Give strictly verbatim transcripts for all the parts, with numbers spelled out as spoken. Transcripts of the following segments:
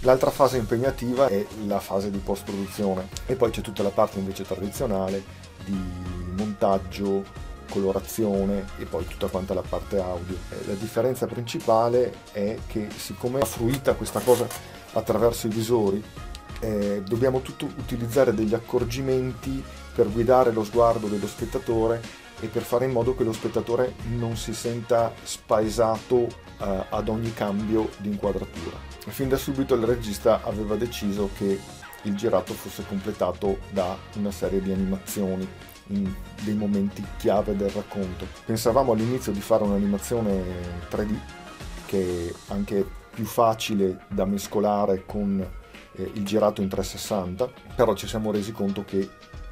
L'altra fase impegnativa è la fase di post-produzione e poi c'è tutta la parte invece tradizionale di montaggio, colorazione e poi tutta quanta la parte audio. La differenza principale è che siccome è fruita questa cosa attraverso i visori, eh, dobbiamo tutto utilizzare degli accorgimenti per guidare lo sguardo dello spettatore e per fare in modo che lo spettatore non si senta spaesato eh, ad ogni cambio di inquadratura. E fin da subito il regista aveva deciso che il girato fosse completato da una serie di animazioni in dei momenti chiave del racconto. Pensavamo all'inizio di fare un'animazione tre D che è anche più facile da mescolare con eh, il girato in trecentosessanta, però ci siamo resi conto che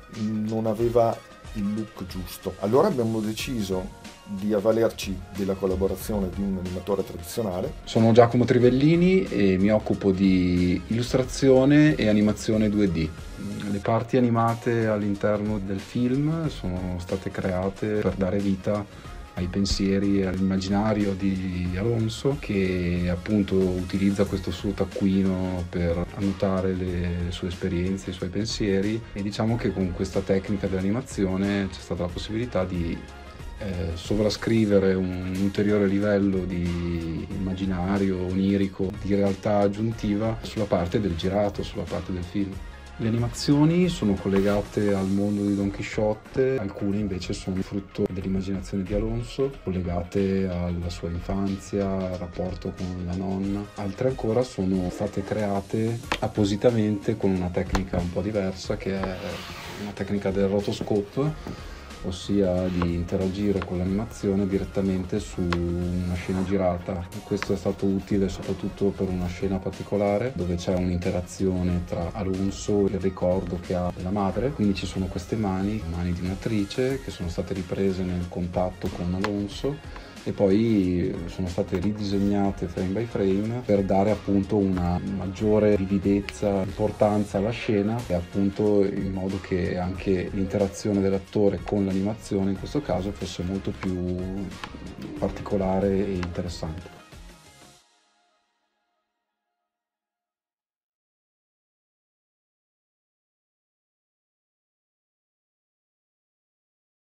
non aveva il look giusto. Allora abbiamo deciso di avvalerci della collaborazione di un animatore tradizionale. Sono Giacomo Trivellini e mi occupo di illustrazione e animazione due D. Le parti animate all'interno del film sono state create per dare vita ai pensieri e all'immaginario di Alonso, che appunto utilizza questo suo taccuino per annotare le sue esperienze, i suoi pensieri, e diciamo che con questa tecnica dell'animazione c'è stata la possibilità di eh, sovrascrivere un ulteriore livello di immaginario, onirico, di realtà aggiuntiva sulla parte del girato, sulla parte del film. Le animazioni sono collegate al mondo di Don Chisciotte, alcune invece sono frutto dell'immaginazione di Alonso, collegate alla sua infanzia, al rapporto con la nonna. Altre ancora sono state create appositamente con una tecnica un po' diversa, che è una tecnica del rotoscope, ossia di interagire con l'animazione direttamente su una scena girata. Questo è stato utile soprattutto per una scena particolare dove c'è un'interazione tra Alonso e il ricordo che ha della madre, quindi ci sono queste mani, mani di un'attrice, che sono state riprese nel contatto con Alonso e poi sono state ridisegnate frame by frame per dare appunto una maggiore vividezza, importanza alla scena, e appunto in modo che anche l'interazione dell'attore con l'animazione in questo caso fosse molto più particolare e interessante.